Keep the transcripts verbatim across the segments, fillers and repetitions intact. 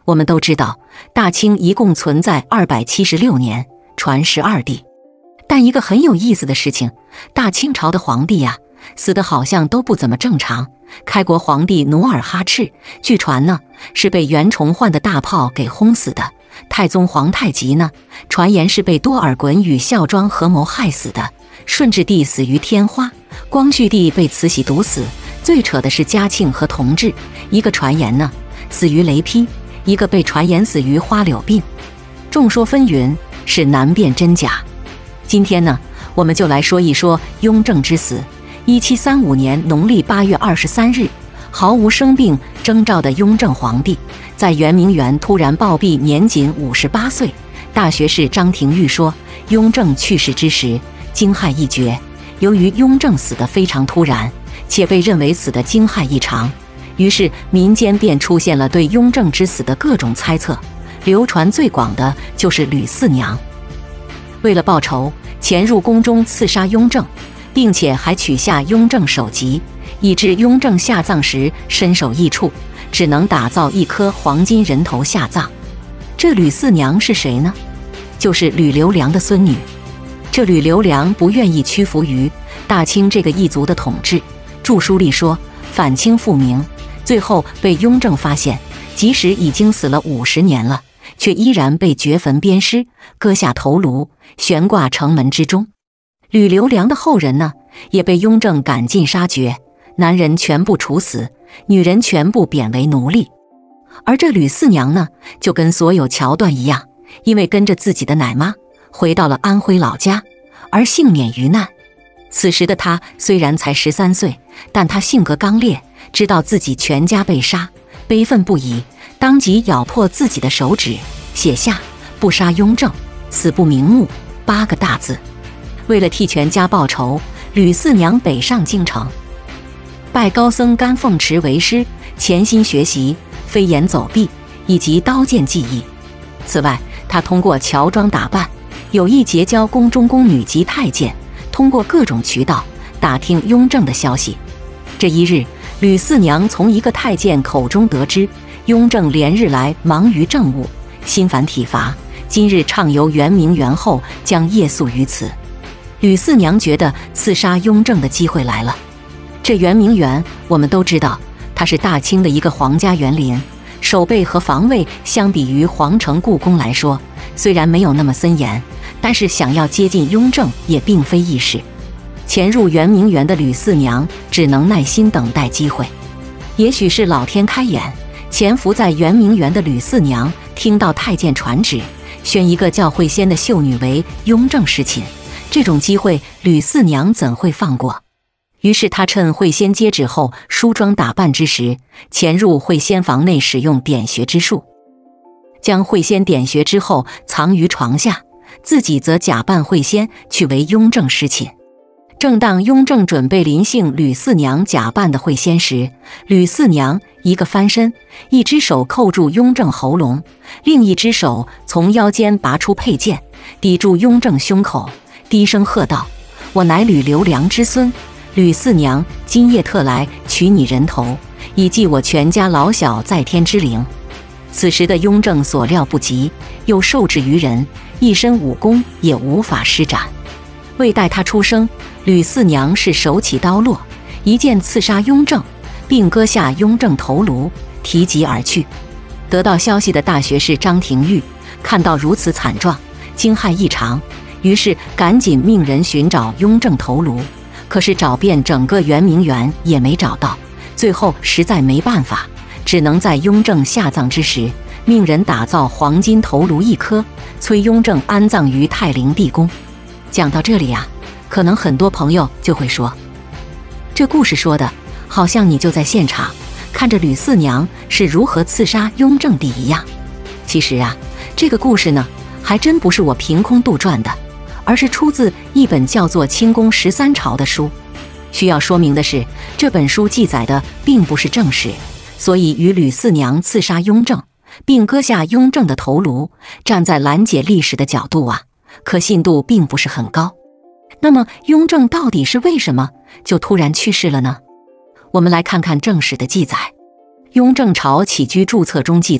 我们都知道，大清一共存在二百七十六年，传十二帝。但一个很有意思的事情，大清朝的皇帝呀、啊，死的好像都不怎么正常。开国皇帝努尔哈赤，据传呢是被袁崇焕的大炮给轰死的；太宗皇太极呢，传言是被多尔衮与孝庄合谋害死的；顺治帝死于天花，光绪帝被慈禧毒死。最扯的是嘉庆和同治，一个传言呢死于雷劈，一个被传言死于花柳病，众说纷纭，是难辨真假。今天呢，我们就来说一说雍正之死。一七三五年农历八月二十三日，毫无生病征兆的雍正皇帝在圆明园突然暴毙，年仅五十八岁。大学士张廷玉说，雍正去世之时惊骇一绝。由于雍正死得非常突然，且被认为死得惊骇异常，于是民间便出现了对雍正之死的各种猜测。流传最广的就是吕四娘为了报仇，潜入宫中刺杀雍正，并且还取下雍正首级，以致雍正下葬时身首异处，只能打造一颗黄金人头下葬。这吕四娘是谁呢？就是吕留良的孙女。这吕留良不愿意屈服于大清这个异族的统治，著书里说反清复明，最后被雍正发现，即使已经死了五十年了，却依然被掘坟鞭尸，割下头颅，悬挂城门之中。吕留良的后人呢，也被雍正赶尽杀绝，男人全部处死，女人全部贬为奴隶。而这吕四娘呢，就跟所有桥段一样，因为跟着自己的奶妈回到了安徽老家，而幸免于难。此时的她虽然才十三岁，但她性格刚烈，知道自己全家被杀，悲愤不已，当即咬破自己的手指，写下“不杀雍正，死不瞑目”八个大字。为了替全家报仇，吕四娘北上京城，拜高僧甘凤池为师，潜心学习飞檐走壁以及刀剑技艺。此外，她通过乔装打扮，有意结交宫中宫女及太监，通过各种渠道打听雍正的消息。这一日，吕四娘从一个太监口中得知，雍正连日来忙于政务，心烦体乏，今日畅游圆明园后将夜宿于此。吕四娘觉得刺杀雍正的机会来了。这圆明园我们都知道，它是大清的一个皇家园林，守备和防卫相比于皇城故宫来说，虽然没有那么森严，但是想要接近雍正也并非易事。潜入圆明园的吕四娘只能耐心等待机会。也许是老天开眼，潜伏在圆明园的吕四娘听到太监传旨，选一个叫慧仙的秀女为雍正侍寝，这种机会吕四娘怎会放过？于是她趁慧仙接旨后梳妆打扮之时，潜入慧仙房内，使用点穴之术，将慧仙点穴之后藏于床下，自己则假扮慧仙去为雍正侍寝。正当雍正准备临幸吕四娘假扮的慧仙时，吕四娘一个翻身，一只手扣住雍正喉咙，另一只手从腰间拔出佩剑，抵住雍正胸口，低声喝道：“我乃吕留良之孙，吕四娘今夜特来取你人头，以祭我全家老小在天之灵。”此时的雍正所料不及，又受制于人，一身武功也无法施展。未待他出声，吕四娘是手起刀落，一剑刺杀雍正，并割下雍正头颅，提级而去。得到消息的大学士张廷玉看到如此惨状，惊骇异常，于是赶紧命人寻找雍正头颅，可是找遍整个圆明园也没找到。最后实在没办法，只能在雍正下葬之时，命人打造黄金头颅一颗，催雍正安葬于太陵地宫。讲到这里啊，可能很多朋友就会说，这故事说的好像你就在现场看着吕四娘是如何刺杀雍正帝一样。其实啊，这个故事呢，还真不是我凭空杜撰的，而是出自一本叫做《清宫十三朝》的书。需要说明的是，这本书记载的并不是正史，所以与吕四娘刺杀雍正并割下雍正的头颅，站在拦解历史的角度啊，可信度并不是很高。那么雍正到底是为什么就突然去世了呢？我们来看看正史的记载。雍正朝起居注册中记载，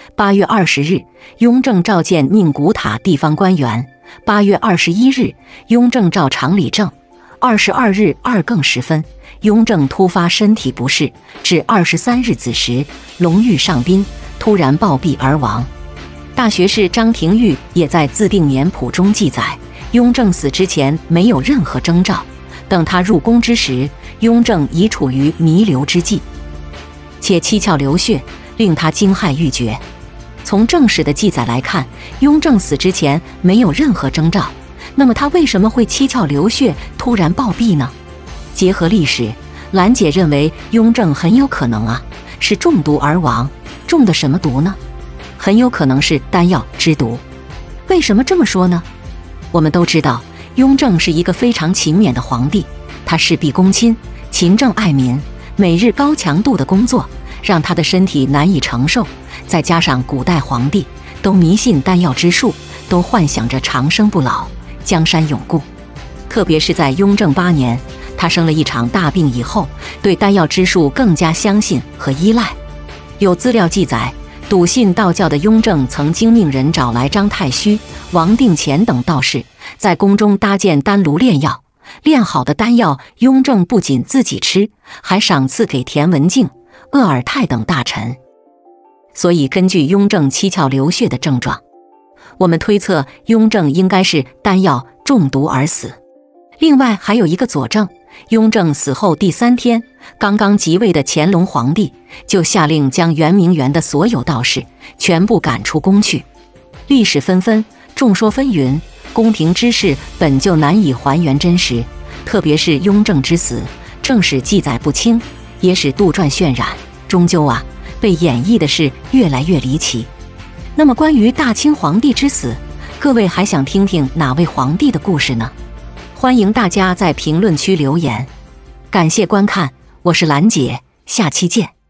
八月二十日，雍正召见宁古塔地方官员。八月二十一日，雍正召常理政。二十二日二更时分，雍正突发身体不适，至二十三日子时，龙御上宾，突然暴毙而亡。大学士张廷玉也在自定年谱中记载，雍正死之前没有任何征兆，等他入宫之时，雍正已处于弥留之际，且七窍流血，令他惊骇欲绝。从正史的记载来看，雍正死之前没有任何征兆，那么他为什么会七窍流血，突然暴毙呢？结合历史，兰姐认为雍正很有可能啊是中毒而亡。中的什么毒呢？很有可能是丹药之毒。为什么这么说呢？我们都知道，雍正是一个非常勤勉的皇帝，他事必躬亲，勤政爱民，每日高强度的工作让他的身体难以承受，再加上古代皇帝都迷信丹药之术，都幻想着长生不老、江山永固。特别是在雍正八年，他生了一场大病以后，对丹药之术更加相信和依赖。有资料记载，笃信道教的雍正曾经命人找来张太虚、王定乾等道士，在宫中搭建丹炉炼药。炼好的丹药，雍正不仅自己吃，还赏赐给田文镜、鄂尔泰等大臣。所以根据雍正七窍流血的症状，我们推测雍正应该是丹药中毒而死。另外还有一个佐证，雍正死后第三天，刚刚即位的乾隆皇帝就下令将圆明园的所有道士全部赶出宫去。历史纷纷，众说纷纭，宫廷之事本就难以还原真实，特别是雍正之死，正史记载不清，也使杜撰渲染，终究啊被演绎的是越来越离奇。那么关于大清皇帝之死，各位还想听听哪位皇帝的故事呢？欢迎大家在评论区留言。感谢观看，我是兰姐，下期见。